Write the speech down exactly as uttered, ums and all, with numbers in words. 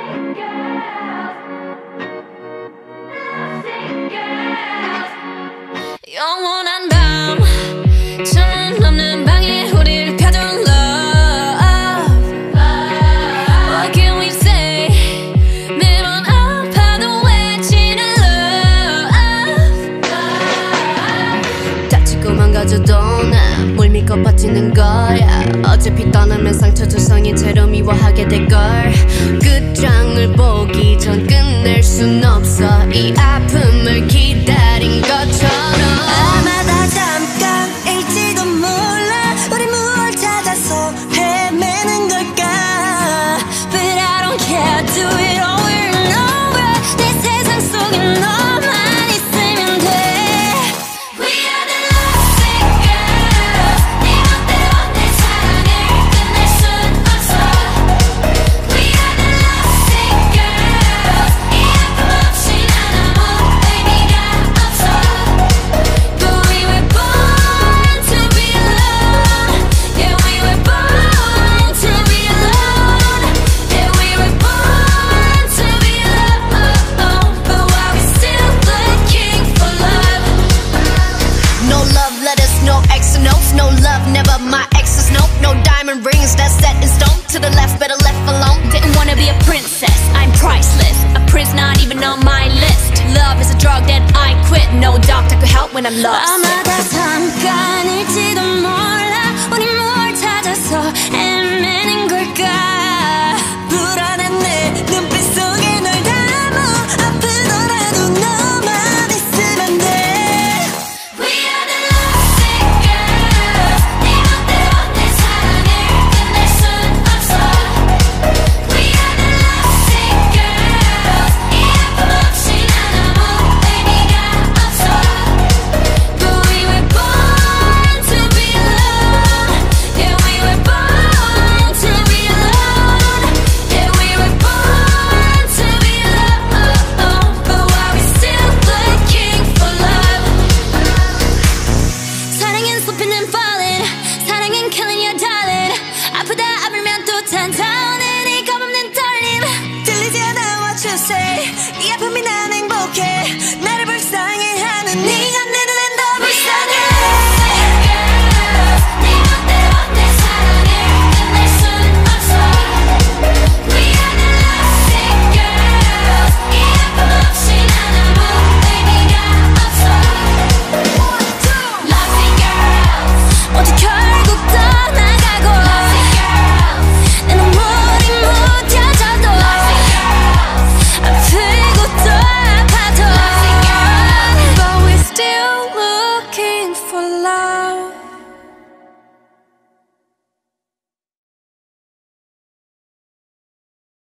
영원한 밤 창문 없는 방에 우릴 가둔 love. What can we say? 매번 아파도 외치는 love. 다치고 망가져도 난 물 믿고 버티는 거야. 어차피 떠나면 상처 조성이 채로 미워하게 될걸. 끝장을 보기 전 끝낼 순 없어. 이 아픔을 기다린 것처럼. 아마 다 잠깐일지도 몰라. 우리 무얼 찾아서 헤매는 걸까. But I don't care, do it over and over. 내 세상 속에 너만 있으면 돼. We are the lovesick girls. 네 멋대로 내 사랑을 끝낼 순 없어. We are the lovesick girls. 이 아픔 없이 난 아무 의미가 없어. But we were born to be alone. Yeah, we were born to be alone. Yeah, we were born to be alone. But why we still looking for love? No love letters, no X and O's. No love, never my exes, no. No diamond rings that's set in stone. To the left, better left alone. Didn't wanna be a princess, I'm priceless. A prince not even on my list. Love is a drug that I quit. No doctor could help when I'm lost. 아마 다 잠깐